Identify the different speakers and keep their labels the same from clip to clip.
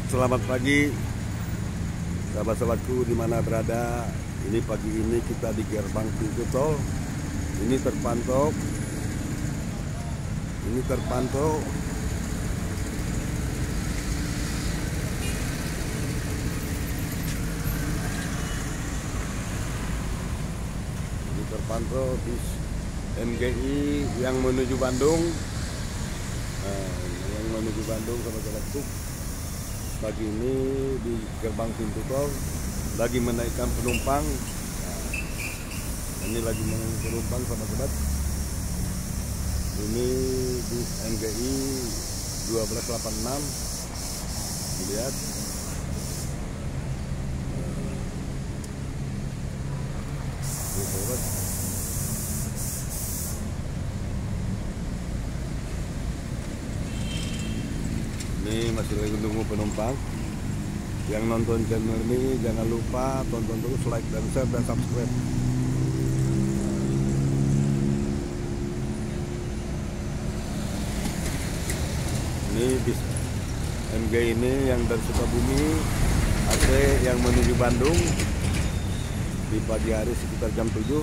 Speaker 1: Selamat pagi sahabat-sahabatku di mana berada. Ini pagi ini kita di gerbang pintu tol. Ini terpantau bis MGI yang menuju Bandung. Yang menuju Bandung sahabat-sahabatku. Pagi ini di gerbang pintu tol lagi menaikkan penumpang. Ini lagi menaikkan penumpang sahabat-sahabat. Ini bis MGI 1286. Lihat. Ini masih lagi menunggu penumpang. Yang nonton channel ini jangan lupa tonton terus, like dan share dan subscribe. Ini bis MG ini yang dari Sukabumi AC yang menuju Bandung di pagi hari sekitar jam 7.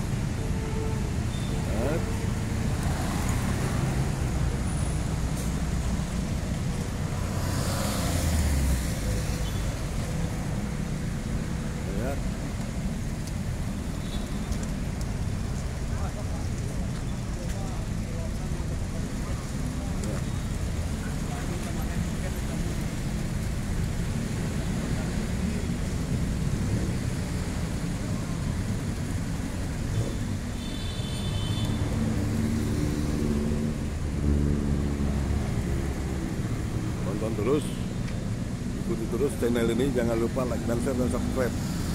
Speaker 1: Tonton terus, ikuti terus channel ini, jangan lupa like dan share dan subscribe.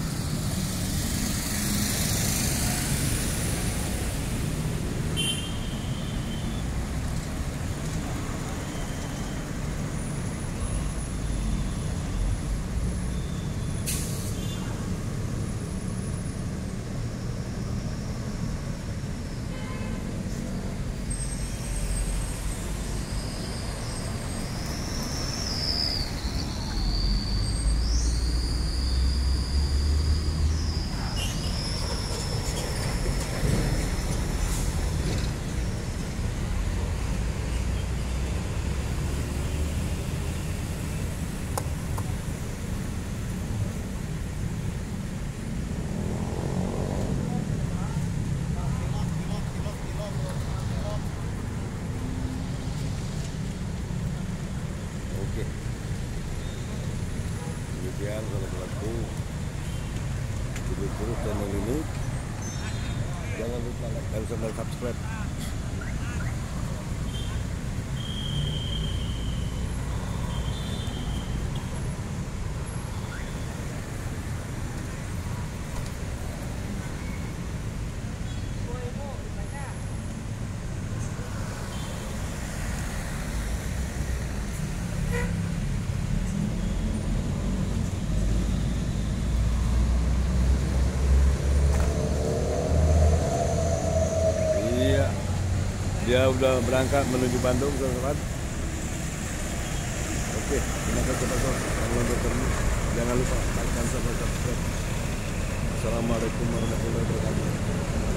Speaker 1: Oke, demikian sahabat-sahabatku, ikuti terus channel ini, jangan lupa like dan share dan subscribe. Dia udah berangkat menuju Bandung, teman-teman. Oke, terima kasih teman-teman. Jangan lupa like dan subscribe. Assalamualaikum warahmatullahi wabarakatuh.